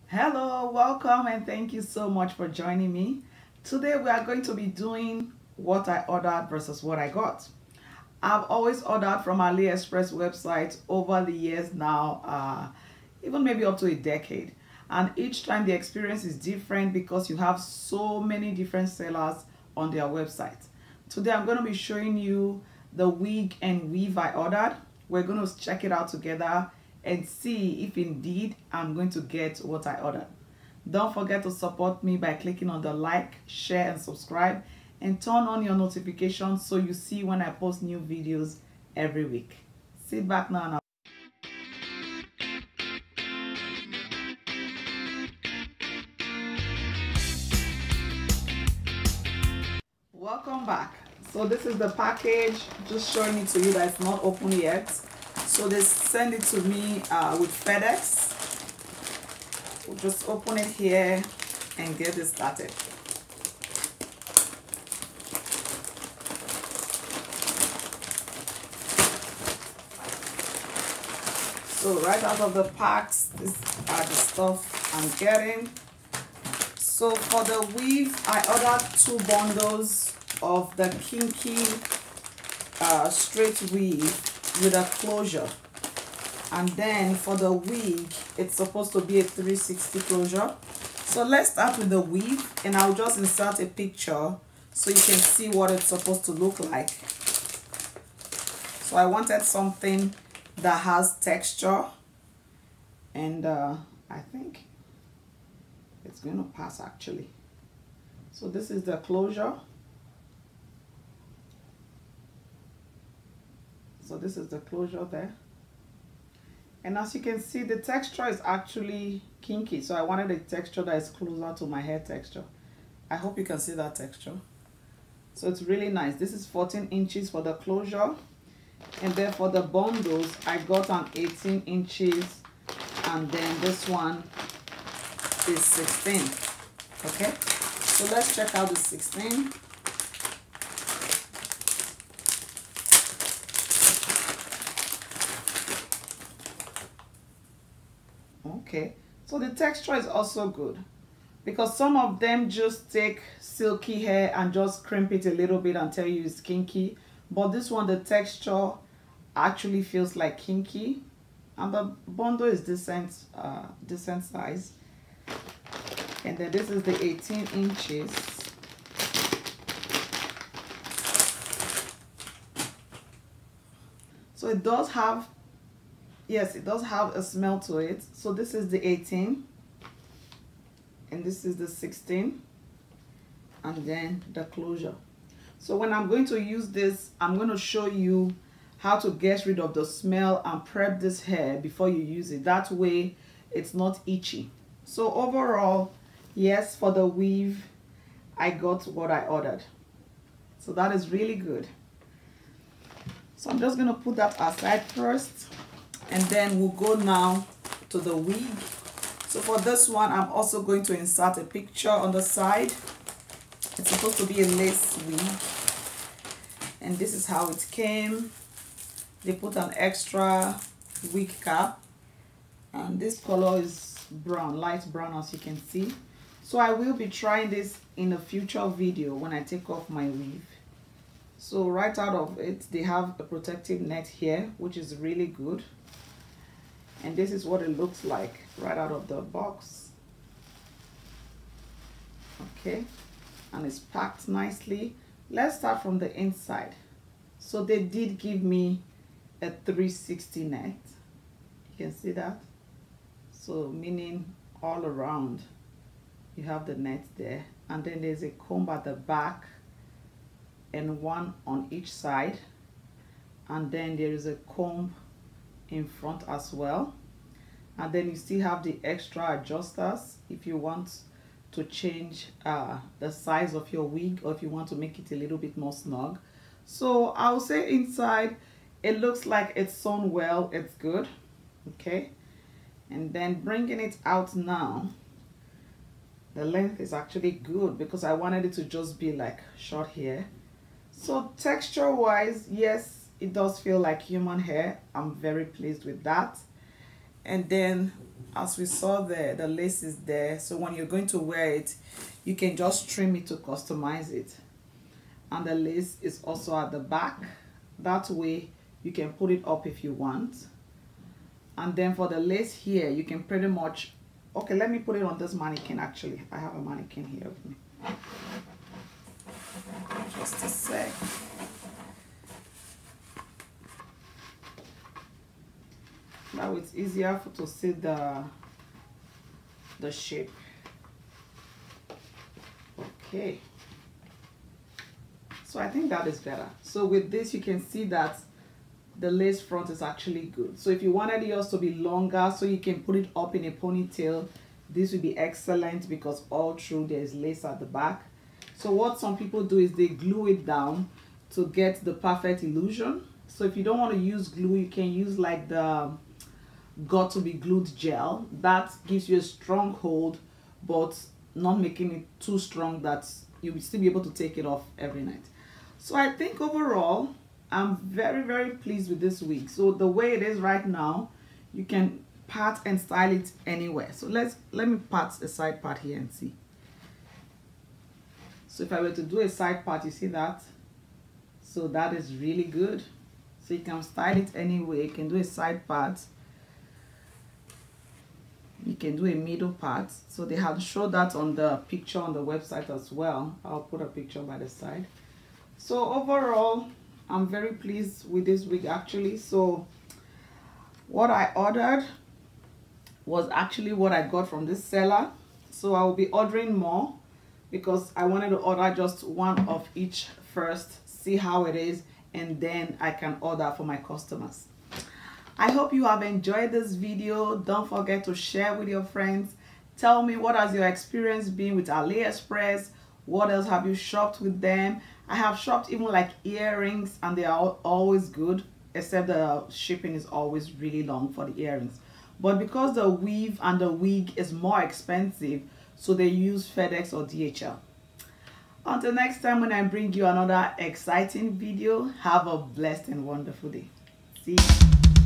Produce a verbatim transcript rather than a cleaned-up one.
Hello, welcome, and thank you so much for joining me. Today we are going to be doing what I ordered versus what I got. I've always ordered from Aliexpress website over the years now, uh, even maybe up to a decade. And each time the experience is different because you have so many different sellers on their website. Today I'm going to be showing you the wig and weave I ordered. We're going to check it out together and see if indeed I'm going to get what I ordered. Don't forget to support me by clicking on the like, share, and subscribe, and turn on your notifications so you see when I post new videos every week. Sit back now and welcome back. So this is the package, just showing it to you that it's not open yet. So they send it to me uh, with FedEx. We'll just open it here and get it started. So right out of the packs, these are the stuff I'm getting. So for the weave, I ordered two bundles of the kinky uh, straight weave with a closure, and then for the wig it's supposed to be a three sixty closure. So let's start with the weave, and I'll just insert a picture so you can see what it's supposed to look like. So I wanted something that has texture, and uh, I think it's going to pass actually. So this is the closure. So this is the closure there. And as you can see, the texture is actually kinky. So I wanted a texture that is closer to my hair texture. I hope you can see that texture. So it's really nice. This is fourteen inches for the closure. And then for the bundles, I got an eighteen inches. And then this one is sixteen. Okay. So let's check out the sixteen. Okay, so the texture is also good because some of them just take silky hair and just crimp it a little bit and tell you it's kinky, but this one, the texture actually feels like kinky, and the bundle is decent, uh, decent size. And then this is the eighteen inches. So it does have, yes, it does have a smell to it. So this is the eighteen, and this is the sixteen, and then the closure. So when I'm going to use this, I'm going to show you how to get rid of the smell and prep this hair before you use it. That way it's not itchy. So overall, yes, for the weave, I got what I ordered. So that is really good. So I'm just going to put that aside first. And then we'll go now to the wig. So for this one, I'm also going to insert a picture on the side. It's supposed to be a lace wig. And this is how it came. They put an extra wig cap. And this color is brown, light brown, as you can see. So I will be trying this in a future video when I take off my weave. So right out of it, they have a protective net here, which is really good. And this is what it looks like right out of the box. Okay, and it's packed nicely. Let's start from the inside. So they did give me a three sixty net. You can see that. So meaning all around you have the net there, and then there's a comb at the back and one on each side, and then there is a comb in front as well. And then you still have the extra adjusters if you want to change uh, the size of your wig, or if you want to make it a little bit more snug. So I will say inside it looks like it's sewn well, it's good. Okay, and then bringing it out now, the length is actually good because I wanted it to just be like short hair. So texture wise, yes, it does feel like human hair. I'm very pleased with that. And then as we saw there, the lace is there, so when you're going to wear it, you can just trim it to customize it. And the lace is also at the back. That way you can put it up if you want. And then for the lace here, you can pretty much, okay, let me put it on this mannequin. Actually, I have a mannequin here with me. Just a sec. Now it's easier for to see the the shape. Okay, so I think that is better. So with this, you can see that the lace front is actually good. So if you wanted yours to be longer so you can put it up in a ponytail, this would be excellent because all through there is lace at the back. So what some people do is they glue it down to get the perfect illusion. So if you don't want to use glue, you can use like the got to be glued gel. That gives you a strong hold, but not making it too strong that you will still be able to take it off every night. So I think overall, I'm very, very pleased with this wig. So the way it is right now, you can part and style it anywhere. So let's let me part a side part here and see. So if I were to do a side part, you see that? So that is really good. So you can style it anyway. You can do a side part. You can do a middle part. So they have showed that on the picture on the website as well. I'll put a picture by the side. So overall, I'm very pleased with this wig actually. So what I ordered was actually what I got from this seller. So I will be ordering more because I wanted to order just one of each first, see how it is, and then I can order for my customers. I hope you have enjoyed this video. Don't forget to share with your friends. Tell me, what has your experience been with Aliexpress? What else have you shopped with them? I have shopped even like earrings, and they are always good, except the shipping is always really long for the earrings. But because the weave and the wig is more expensive, so they use FedEx or D H L. Until next time when I bring you another exciting video, have a blessed and wonderful day. See you.